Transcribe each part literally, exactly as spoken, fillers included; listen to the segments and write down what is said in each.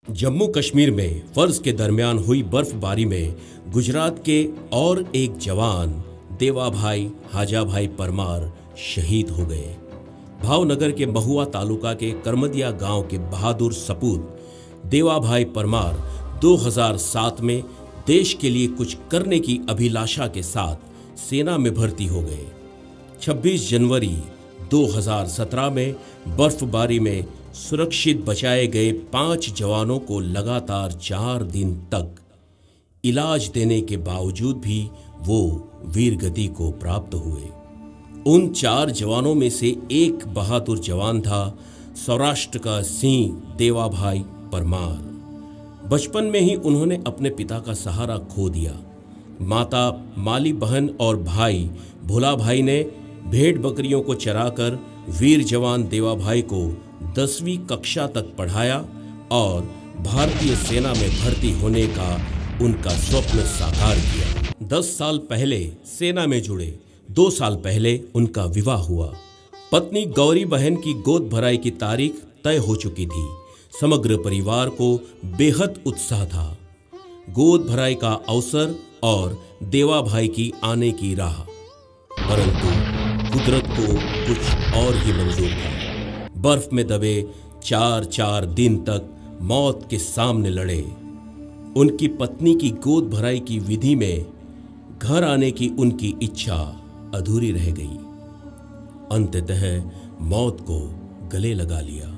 जम्मू कश्मीर में फर्ज के दरमियान हुई बर्फबारी में गुजरात के और एक जवान देवाभाई हाजाभाई परमार शहीद हो गए। भावनगर के महुआ तालुका के करमदिया गांव के बहादुर सपूत देवाभाई परमार दो हज़ार सात में देश के लिए कुछ करने की अभिलाषा के साथ सेना में भर्ती हो गए। छब्बीस जनवरी दो हज़ार सत्रह में बर्फबारी में सुरक्षित बचाए गए पांच जवानों को लगातार चार दिन तक इलाज देने के बावजूद भी वो वीरगति को प्राप्त हुए। उन चार जवानों में से एक बहादुर जवान था सौराष्ट्र का सिंह देवाभाई परमार। बचपन में ही उन्होंने अपने पिता का सहारा खो दिया। माता माली बहन और भाई भोला भाई ने भेड़ बकरियों को चराकर वीर जवान देवाभाई को दसवीं कक्षा तक पढ़ाया और भारतीय सेना में भर्ती होने का उनका स्वप्न साकार किया। दस साल पहले सेना में जुड़े। दो साल पहले उनका विवाह हुआ। पत्नी गौरी बहन की गोद भराई की तारीख तय हो चुकी थी। समग्र परिवार को बेहद उत्साह था। गोद भराई का अवसर और देवाभाई की आने की राह, परंतु कुदरत को कुछ और ही मंजूर था। बर्फ में दबे चार चार दिन तक मौत के सामने लड़े। उनकी पत्नी की गोद भराई की विधि में घर आने की उनकी इच्छा अधूरी रह गई। अंततः मौत को गले लगा लिया।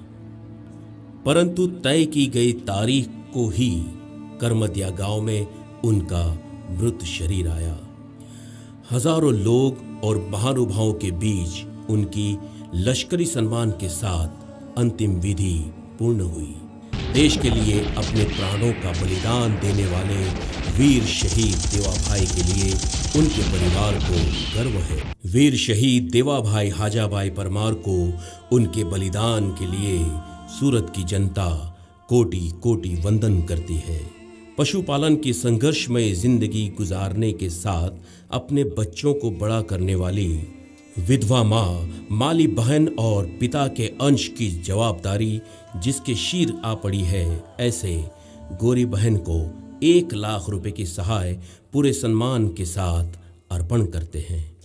परंतु तय की गई तारीख को ही करमदिया गांव में उनका मृत शरीर आया। हजारों लोग और महानुभावों के बीच उनकी लश्करी सम्मान के साथ अंतिम विधि पूर्ण हुई। देश के लिए अपने प्राणों का बलिदान देने वाले वीर शहीद देवाभाई के लिए उनके परिवार को गर्व है। वीर शहीद देवाभाई हाजाभाई परमार को उनके बलिदान के लिए सूरत की जनता कोटि कोटि वंदन करती है। पशुपालन की संघर्षमय जिंदगी गुजारने के साथ अपने बच्चों को बड़ा करने वाली विधवा माँ माली बहन और पिता के अंश की जवाबदारी जिसके शीर आ पड़ी है, ऐसे गोरी बहन को एक लाख रुपए की सहाय पूरे सम्मान के साथ अर्पण करते हैं।